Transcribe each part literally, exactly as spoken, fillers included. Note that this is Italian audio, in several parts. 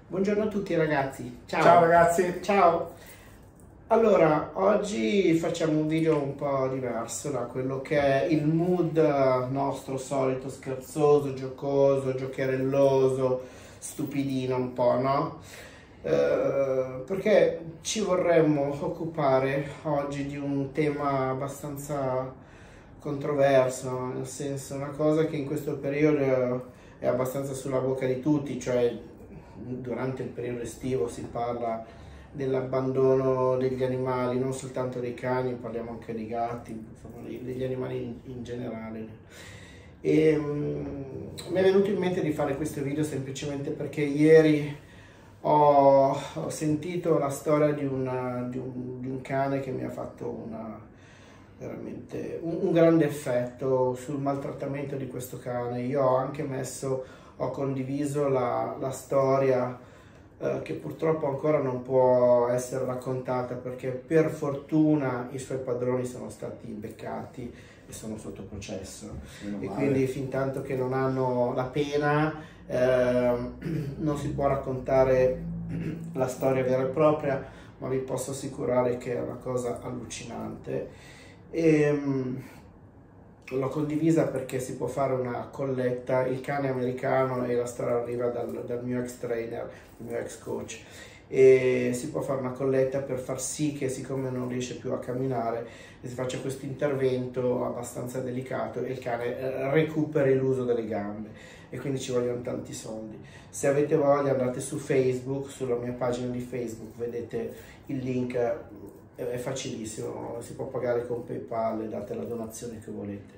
Buongiorno a tutti ragazzi, ciao! Ciao ragazzi! Ciao! Allora, oggi facciamo un video un po' diverso da quello che è il mood nostro solito, scherzoso, giocoso, giocherelloso, stupidino un po', no? Eh, perché ci vorremmo occupare oggi di un tema abbastanza controverso, nel senso una cosa che in questo periodo è abbastanza sulla bocca di tutti, cioè durante il periodo estivo si parla dell'abbandono degli animali, non soltanto dei cani, parliamo anche dei gatti, insomma, degli animali in, in generale. E um, mi è venuto in mente di fare questo video semplicemente perché ieri ho, ho sentito la storia di, una, di, un, di un cane che mi ha fatto una, veramente un, un grande effetto sul maltrattamento di questo cane. Io ho anche messo, ho condiviso la, la storia eh, che purtroppo ancora non può essere raccontata perché per fortuna i suoi padroni sono stati beccati e sono sotto processo. E quindi fin tanto che non hanno la pena eh, non si può raccontare la storia vera e propria, ma vi posso assicurare che è una cosa allucinante. E um, l'ho condivisa perché si può fare una colletta, il cane americano, e la storia arriva dal, dal mio ex trainer, il mio ex coach, e si può fare una colletta per far sì che, siccome non riesce più a camminare, si faccia questo intervento abbastanza delicato e il cane recuperi l'uso delle gambe, e quindi ci vogliono tanti soldi. Se avete voglia andate su Facebook, sulla mia pagina di Facebook, vedete il link, è facilissimo, si può pagare con PayPal e date la donazione che volete.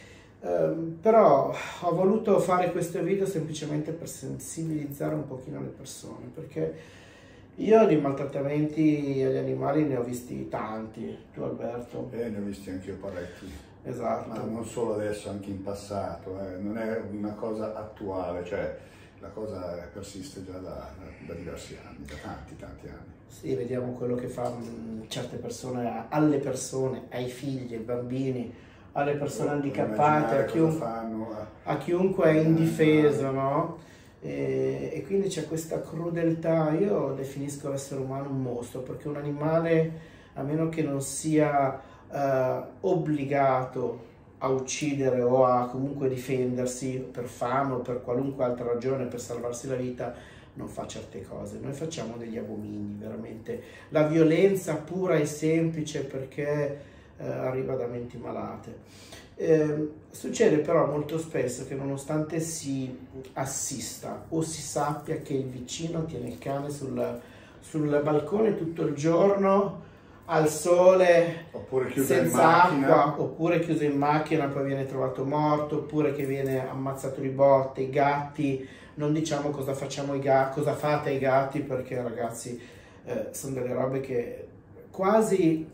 Um, però ho voluto fare questo video semplicemente per sensibilizzare un pochino le persone, perché io di maltrattamenti agli animali ne ho visti tanti. Tu Alberto? Eh, ne ho visti anche io parecchi. Esatto. Ma non solo adesso, anche in passato, eh. Non è una cosa attuale, cioè la cosa persiste già da, da diversi anni, da tanti tanti anni. Sì, vediamo quello che fanno certe persone alle persone, ai figli, ai bambini, alle persone oh, handicappate, a, chiun fanno, eh. a chiunque è indifeso, no? E, e quindi c'è questa crudeltà. Io definisco l'essere umano un mostro, perché un animale, a meno che non sia eh, obbligato a uccidere o a comunque difendersi per fame o per qualunque altra ragione, per salvarsi la vita, non fa certe cose. Noi facciamo degli abomini, veramente. La violenza pura e semplice, perché eh, arriva da menti malate. Eh, succede però molto spesso che, nonostante si assista o si sappia che il vicino tiene il cane sul, sul balcone tutto il giorno al sole, oppure chiuso senza in acqua, oppure chiuso in macchina, poi viene trovato morto, oppure che viene ammazzato di botte, i gatti, non diciamo cosa facciamo i gatti, cosa fate ai gatti, perché ragazzi eh, sono delle robe che quasi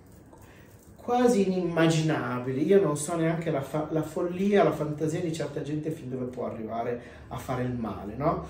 quasi inimmaginabili. Io non so neanche la, fa la follia, la fantasia di certa gente fin dove può arrivare a fare il male, no?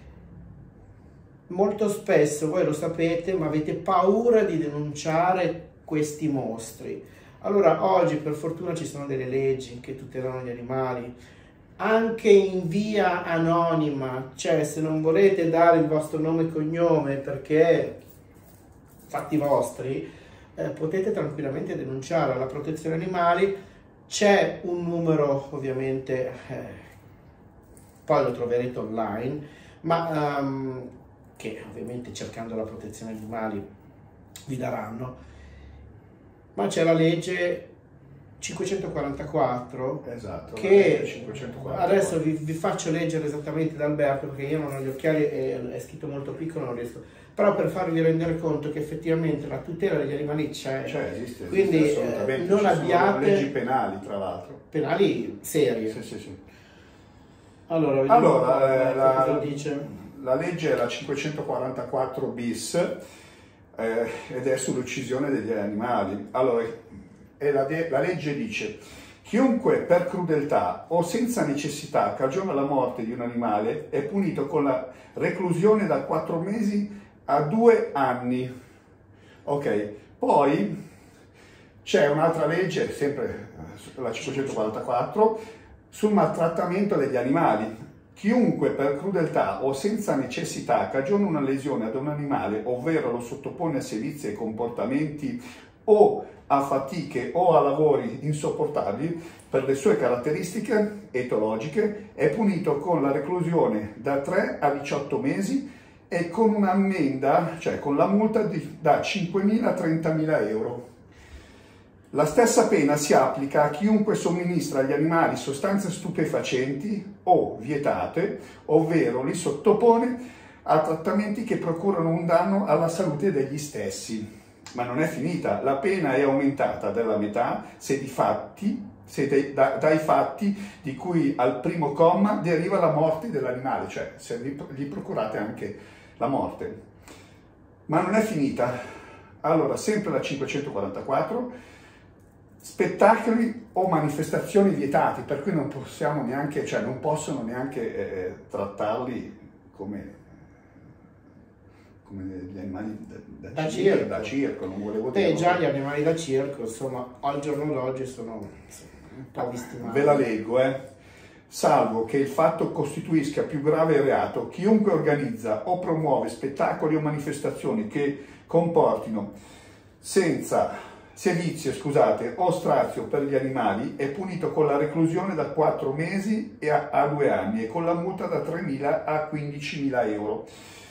Molto spesso, voi lo sapete, ma avete paura di denunciare questi mostri. Allora, oggi per fortuna ci sono delle leggi che tutelano gli animali, anche in via anonima, cioè se non volete dare il vostro nome e cognome perché fatti vostri, eh, potete tranquillamente denunciare alla protezione animali. C'è un numero, ovviamente, eh, poi lo troverete online, ma um, che ovviamente cercando la protezione animali vi daranno, ma c'è la legge cinquecentoquarantaquattro, esatto, che cinquecentoquarantaquattro. Adesso vi, vi faccio leggere esattamente da Alberto, perché io non ho gli occhiali e è scritto molto piccolo, non riesco, però per farvi rendere conto che effettivamente la tutela degli animali c'è, cioè, esiste, quindi esiste eh, non ci abbiate leggi penali, tra l'altro, penali serie. Sì, sì, sì. Allora, vediamo allora eh, la, cosa dice. La legge è la cinquecentoquarantaquattro bis eh, ed è sull'uccisione degli animali. Allora, e la, la legge dice: chiunque per crudeltà o senza necessità cagiona la morte di un animale è punito con la reclusione da quattro mesi a due anni. Ok, poi c'è un'altra legge, sempre la cinquecentoquarantaquattro, sul maltrattamento degli animali. chiunque per crudeltà o senza necessità cagiona una lesione ad un animale, ovvero lo sottopone a sevizie e comportamenti o a fatiche o a lavori insopportabili per le sue caratteristiche etologiche, è punito con la reclusione da tre a diciotto mesi e con un'ammenda, cioè con la multa di, da cinquemila a trentamila euro. La stessa pena si applica a chiunque somministra agli animali sostanze stupefacenti o vietate, ovvero li sottopone a trattamenti che procurano un danno alla salute degli stessi. Ma non è finita, la pena è aumentata della metà se di fatti, se dei, da, dai fatti di cui al primo comma deriva la morte dell'animale, cioè se gli, gli procurate anche la morte. Ma non è finita. Allora, sempre la cinquecentoquarantaquattro, spettacoli o manifestazioni vietati, per cui non possiamo neanche, cioè non possono neanche eh, trattarli come, come gli animali da, da, Da circo, circo. da circo, non volevo Beh, dire. già gli animali da circo, insomma, al giorno d'oggi sono insomma, un po' visti male. Ve la leggo, eh. Salvo che il fatto costituisca più grave reato, chiunque organizza o promuove spettacoli o manifestazioni che comportino senza sevizie, scusate, o strazio per gli animali è punito con la reclusione da quattro mesi e a, a due anni e con la multa da tremila a quindicimila euro.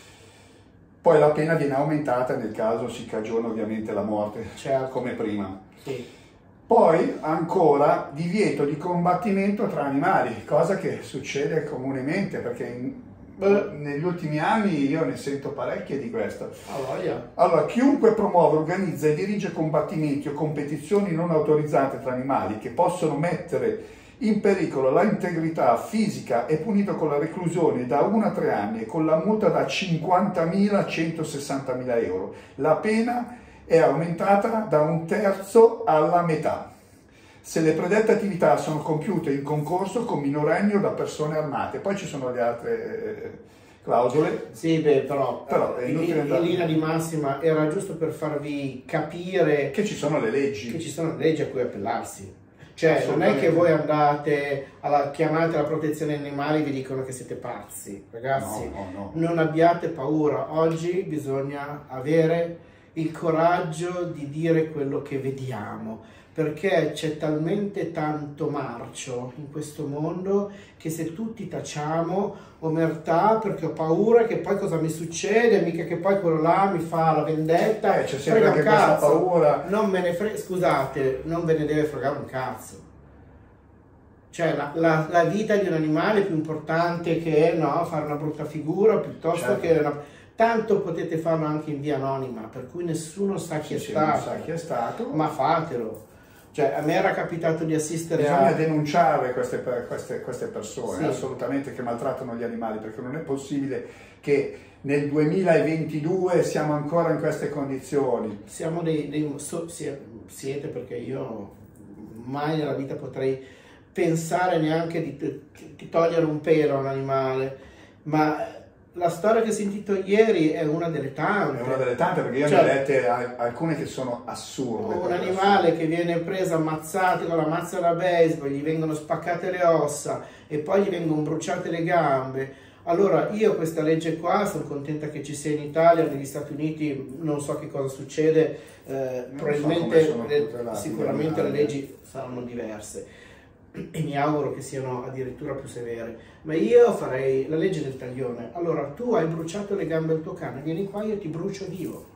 Poi la pena viene aumentata nel caso si cagiona ovviamente la morte, Certo. come prima. Sì. Poi ancora divieto di combattimento tra animali, cosa che succede comunemente perché in, Beh. negli ultimi anni io ne sento parecchie di questo. Ah, voglia. Allora, chiunque promuove, organizza e dirige combattimenti o competizioni non autorizzate tra animali che possono mettere in pericolo la integrità fisica è punito con la reclusione da uno a tre anni e con la multa da cinquantamila a centosessantamila euro. La pena è aumentata da un terzo alla metà se le predette attività sono compiute in concorso con minorenni o da persone armate. Poi ci sono le altre eh, clausole. Sì, beh, però, Però è in, inutile in andare- linea di massima era giusto per farvi capire Che ci sono le leggi. che ci sono leggi a cui appellarsi. Cioè, non è che voi andate alla chiamate alla protezione degli animali e vi dicono che siete pazzi. Ragazzi, No, no, no. non abbiate paura. Oggi bisogna avere il coraggio di dire quello che vediamo, perché c'è talmente tanto marcio in questo mondo che se tutti tacciamo omertà perché ho paura che poi cosa mi succede, mica che poi quello là mi fa la vendetta, Eh, c'è sempre frega anche un questa cazzo. paura. Non me ne frega, scusate, non ve ne deve fregare un cazzo. Cioè la, la- la vita di un animale è più importante che no, fare una brutta figura piuttosto Certo. che una... Tanto potete farlo anche in via anonima, per cui nessuno sa chi è Sì, non stato, sa chi è stato. ma fatelo. Cioè, a me era capitato di assistere Bisogna a... denunciare queste, per- queste, queste persone, Sì. assolutamente, che maltrattano gli animali, perché non è possibile che nel duemilaventidue siamo ancora in queste condizioni. Siamo dei... dei so- sie- siete perché io mai nella vita potrei pensare neanche di, di togliere un pelo a un animale, ma la storia che ho sentito ieri è una delle tante. È una delle tante, perché io Cioè, ne ho lette a- alcune che sono assurde. un per animale che viene preso ammazzato con la mazza da baseball, gli vengono spaccate le ossa e poi gli vengono bruciate le gambe. Allora io questa legge qua sono contenta che ci sia in Italia, negli Stati Uniti non so che cosa succede, eh, so probabilmente come sono le- tutelati sicuramente gli le animali. leggi saranno diverse e mi auguro che siano addirittura più severe, ma io farei la legge del taglione. Allora tu hai bruciato le gambe al tuo cane, vieni qua, io ti brucio vivo.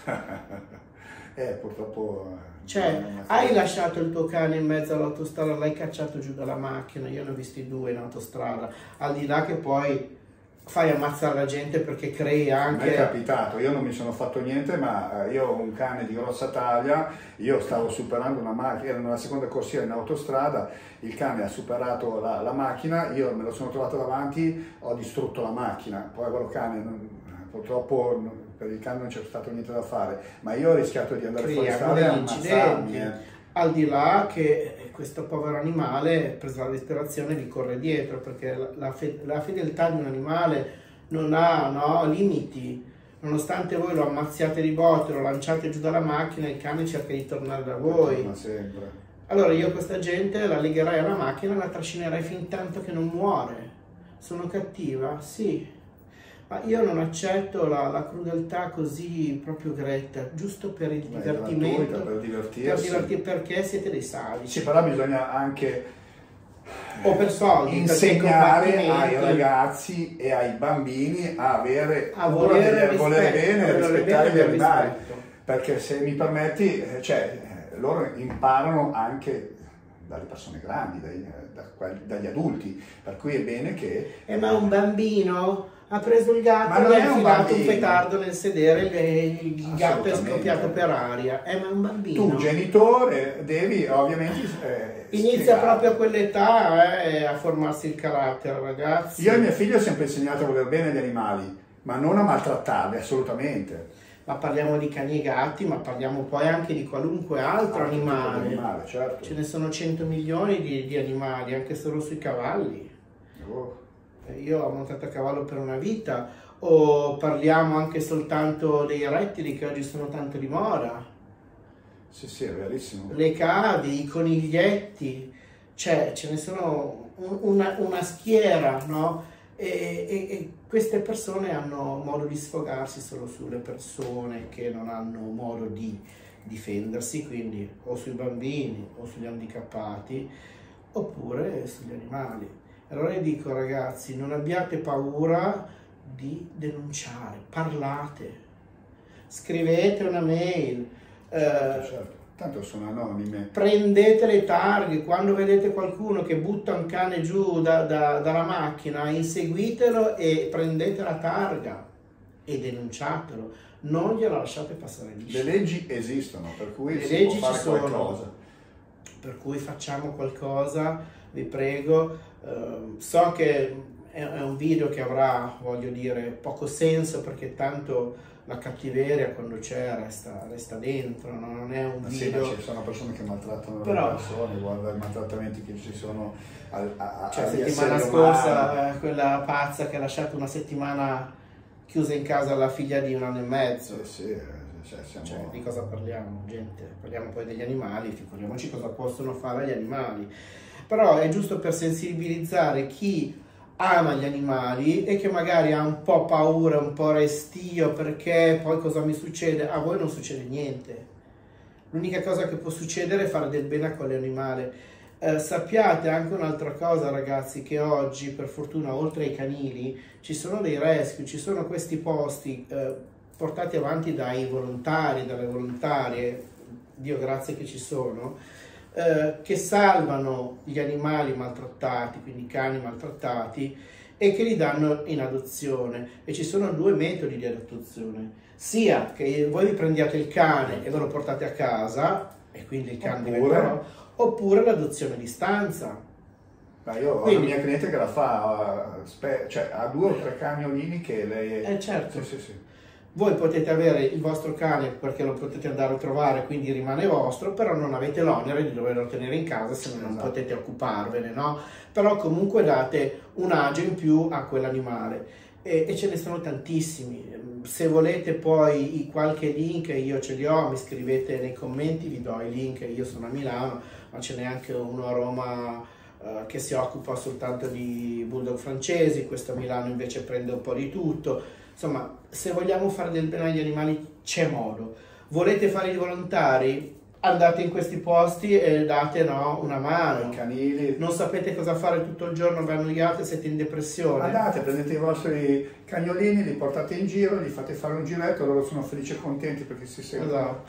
eh, purtroppo... eh, Cioè, non è una hai cosa- lasciato il tuo cane in mezzo all'autostrada, l'hai cacciato giù dalla macchina, io ne ho visti due in autostrada, al di là che poi fai ammazzare la gente perché crei Mi è anche... capitato, io non mi sono fatto niente, ma eh, io ho un cane di grossa taglia, io stavo superando una macchina, ero nella seconda corsia in autostrada, il cane ha superato la, la macchina, io me lo sono trovato davanti, ho distrutto la macchina, poi quello cane, non- purtroppo non- per il cane non c'è stato niente da fare, ma io ho rischiato di andare fuori Creiamo strada e degli ammazzarmi. incidenti, eh. al di là che questo povero animale, presa la disperazione, vi corre dietro, perché la, la fe- la fedeltà di un animale non ha no, limiti. Nonostante voi lo ammazziate di botte, lo lanciate giù dalla macchina, il cane cerca di tornare da voi. Ma sempre. Allora io questa gente la legherai alla macchina e la trascinerai fin tanto che non muore. Sono cattiva? Sì. Ma io non accetto la, la crudeltà così proprio gretta, giusto per il Beh, divertimento, per divertirsi. per divertir, perché siete dei sadici. Sì, però bisogna anche o per soldi, insegnare ai ragazzi e ai bambini a avere a volere, a volere bene e rispettare gli animali. Rispetto. Perché se mi permetti, cioè, loro imparano anche dalle persone grandi, dai, da, dagli adulti, per cui è bene che... Eh, ma un bambino ha preso il gatto e ha infilato un, un petardo nel sedere, il gatto è scoppiato per aria. Eh, ma un bambino... Tu, genitore, devi ovviamente... Eh, Inizia spiegare. proprio a quell'età eh, a formarsi il carattere, ragazzi. Io a mio figlio ho sempre insegnato a voler bene agli animali, ma non a maltrattarli, assolutamente. Ma parliamo di cani e gatti, ma parliamo poi anche di qualunque altro, altro animale. animale certo. Ce ne sono cento milioni di, di animali, anche solo sui cavalli. Oh. Io ho montato a cavallo per una vita, o parliamo anche soltanto dei rettili che oggi sono tanto di moda. Sì, sì, è verissimo. Le cavi, i coniglietti, cioè ce ne sono una, una schiera, no? E, e, e queste persone hanno modo di sfogarsi solo sulle persone che non hanno modo di difendersi, quindi o sui bambini o sugli handicappati oppure sugli animali. Allora io dico, ragazzi, non abbiate paura di denunciare, parlate, scrivete una mail, certo, eh, certo. Tanto sono anonime. Prendete le targhe, quando vedete qualcuno che butta un cane giù da, da, dalla macchina, inseguitelo e prendete la targa e denunciatelo, non gliela lasciate passare liscia. Le leggi esistono, per cui le si leggi può fare ci sono, qualcosa. Per cui facciamo qualcosa, vi prego. Uh, so che è, è un video che avrà, voglio dire, poco senso, perché tanto la cattiveria quando c'è resta, resta dentro, no? Non è un ma video... Sì, ma ci sono persone che maltrattano Però... le persone, guarda i maltrattamenti che ci sono a, a, cioè, a settimana scorsa eh, quella pazza che ha lasciato una settimana chiusa in casa la figlia di un anno e mezzo. Sì, sì, cioè, siamo... cioè, di cosa parliamo, gente? Parliamo poi degli animali, figuriamoci cosa possono fare gli animali. Però è giusto per sensibilizzare chi ama gli animali e che magari ha un po' paura, un po' restio, perché poi cosa mi succede? A voi non succede niente. L'unica cosa che può succedere è fare del bene a quell'animale. Eh, sappiate anche un'altra cosa, ragazzi, che oggi per fortuna oltre ai canili ci sono dei rescue, ci sono questi posti eh, portati avanti dai volontari, dalle volontarie, Dio grazie che ci sono, eh, che salvano gli animali maltrattati, quindi i cani maltrattati, e che li danno in adozione. E ci sono due metodi di adozione, sia che voi vi prendiate il cane e ve lo portate a casa, e quindi il cane diventa, oppure l'adozione a distanza. Ma io ho una mia cliente che la fa, cioè ha due o tre cagnolini che lei è... Eh certo. Sì, sì, sì. Voi potete avere il vostro cane perché lo potete andare a trovare, quindi rimane vostro, però non avete l'onere di doverlo tenere in casa se non esatto. potete occuparvene, no? Però comunque date un agio in più a quell'animale. E, e ce ne sono tantissimi. Se volete poi i qualche link, io ce li ho, mi scrivete nei commenti, vi do i link. Io sono a Milano, ma ce n'è anche uno a Roma uh, che si occupa soltanto di bulldog francesi, questo a Milano invece prende un po' di tutto. Insomma, se vogliamo fare del bene agli animali c'è modo. Volete fare i volontari? Andate in questi posti e date no, una mano. I canili. Non sapete cosa fare tutto il giorno, vi annoiate, siete in depressione. Andate, prendete i vostri cagnolini, li portate in giro, li fate fare un giretto, loro sono felici e contenti perché si sentono. Esatto.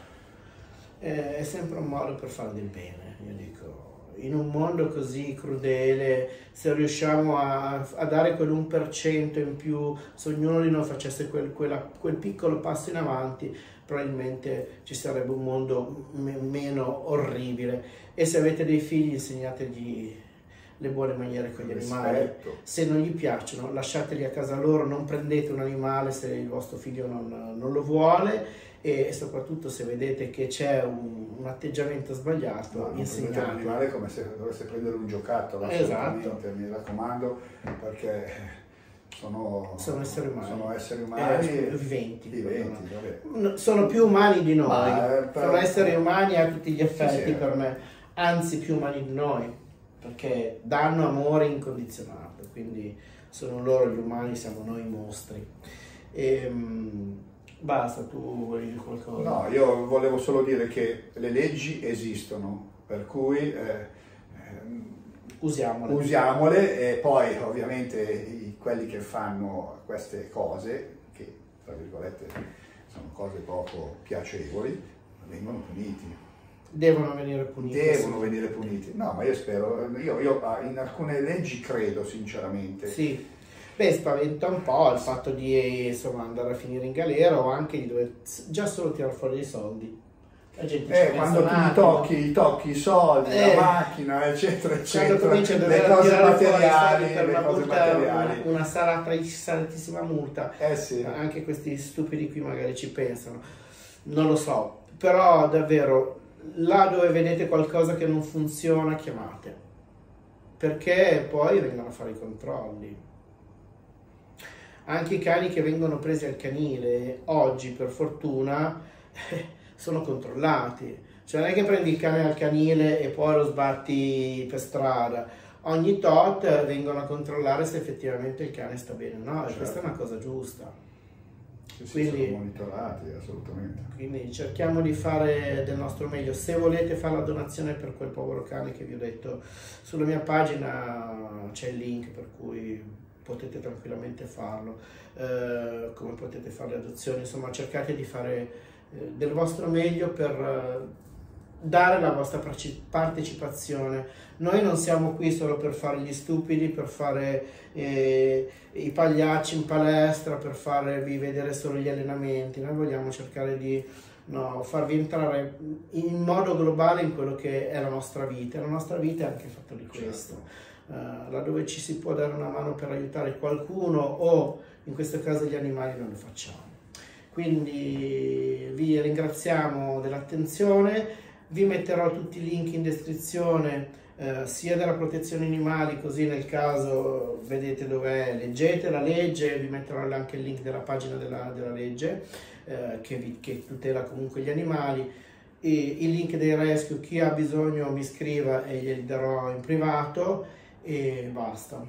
È sempre un modo per fare del bene, io dico. In un mondo così crudele, se riusciamo a, a dare quell'uno per cento in più, se ognuno di noi facesse quel, quella, quel piccolo passo in avanti, probabilmente ci sarebbe un mondo meno orribile. E se avete dei figli, insegnategli le buone maniere con gli animali. Se non gli piacciono, lasciateli a casa loro, non prendete un animale se il vostro figlio non, non lo vuole. E soprattutto se vedete che c'è un, un atteggiamento sbagliato, no, insegnate. Un animale come se dovesse prendere un giocattolo, esatto. Mi raccomando, perché sono, sono esseri umani, sono esseri umani eh, viventi, viventi no? Sono più umani di noi, Ma, eh, sono esseri umani a tutti gli effetti sì, sì. per me, anzi più umani di noi, perché danno amore incondizionato, quindi sono loro gli umani, siamo noi i mostri. E, um, basta, tu vuoi dire qualcosa? No, io volevo solo dire che le leggi esistono, per cui eh, usiamole. usiamole, e poi ovviamente i, quelli che fanno queste cose, che tra virgolette sono cose poco piacevoli, vengono puniti. Devono venire puniti. Devono sì. venire puniti. No, ma io spero, io, io in alcune leggi credo sinceramente. Sì. Beh, spaventa un po' il fatto di insomma, andare a finire in galera o anche di dover già solo tirare fuori dei soldi. La gente Eh, quando tu tocchi, tocchi i soldi, eh, la macchina, eccetera, eccetera, quando cominci a le cose materiali, per le una, cose multa, materiali. una, una salata, salatissima multa, Eh sì. anche questi stupidi qui magari ci pensano, non lo so, però davvero là dove vedete qualcosa che non funziona chiamate, perché poi vengono a fare i controlli. Anche i cani che vengono presi al canile oggi per fortuna sono controllati, cioè non è che prendi il cane al canile e poi lo sbatti per strada, ogni tot vengono a controllare se effettivamente il cane sta bene o no, e certo. Questa è una cosa giusta. Sì, sì, quindi, sono monitorati assolutamente. Quindi cerchiamo di fare del nostro meglio. Se volete fare la donazione per quel povero cane che vi ho detto, sulla mia pagina c'è il link per cui potete tranquillamente farlo, eh, come potete fare le adozioni, insomma cercate di fare eh, del vostro meglio per eh, dare la vostra partecipazione. Noi non siamo qui solo per fare gli stupidi, per fare eh, i pagliacci in palestra, per farvi vedere solo gli allenamenti. Noi vogliamo cercare di no, farvi entrare in modo globale in quello che è la nostra vita. La nostra vita è anche fatta di questo. Certo. Uh, laddove ci si può dare una mano per aiutare qualcuno o in questo caso gli animali, non lo facciamo. Quindi vi ringraziamo dell'attenzione, vi metterò tutti i link in descrizione uh, sia della protezione animali, così nel caso vedete dov'è, leggete la legge, vi metterò anche il link della pagina della, della legge uh, che, vi, che tutela comunque gli animali. E il link dei rescue, chi ha bisogno mi scriva e glieli darò in privato. E basta.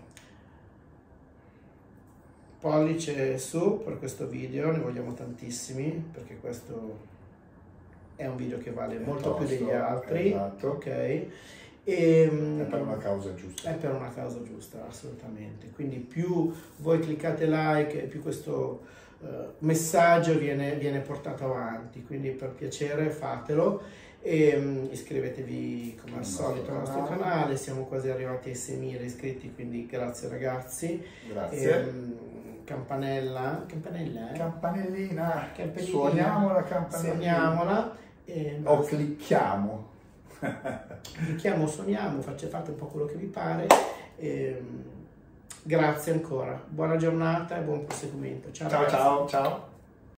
Pollice su per questo video, ne vogliamo tantissimi perché questo è un video che vale molto più degli altri. Esatto. Ok. E, è per una causa giusta. È per una causa giusta, assolutamente. Quindi più voi cliccate like, più questo uh, messaggio viene, viene portato avanti. Quindi per piacere fatelo. E um, iscrivetevi come al solito al nostro canale. canale, siamo quasi arrivati ai seimila iscritti, quindi grazie ragazzi. Grazie. E, um, campanella, campanella, eh? Campanellina, campanellina. Suoniamo la campanellina. Suoniamola. E o clicchiamo. Clicchiamo, suoniamo, fate, fate un po' quello che vi pare. E, um, grazie ancora, buona giornata e buon proseguimento. Ciao, ciao, ciao, ciao.